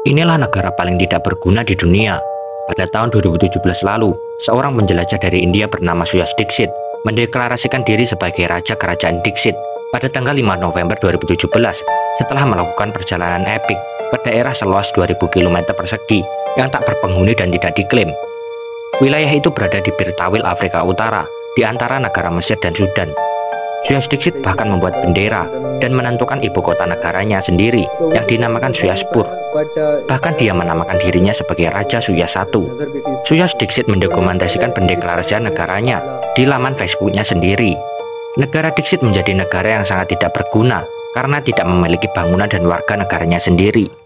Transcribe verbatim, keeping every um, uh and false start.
Inilah negara paling tidak berguna di dunia. Pada tahun dua ribu tujuh belas lalu, seorang penjelajah dari India bernama Suyas Dikshit mendeklarasikan diri sebagai Raja Kerajaan Dikshit pada tanggal lima November dua ribu tujuh belas setelah melakukan perjalanan epik ke daerah seluas dua ribu kilometer persegi yang tak berpenghuni dan tidak diklaim. Wilayah itu berada di Birtawil, Afrika Utara, di antara negara Mesir dan Sudan. Suyas Dikshit bahkan membuat bendera dan menentukan ibu kota negaranya sendiri yang dinamakan Suyashpur. Bahkan dia menamakan dirinya sebagai Raja Suyas satu. Suyas Dikshit mendokumentasikan pendeklarasian negaranya di laman Facebooknya sendiri. Negara Dikshit menjadi negara yang sangat tidak berguna karena tidak memiliki bangunan dan warga negaranya sendiri.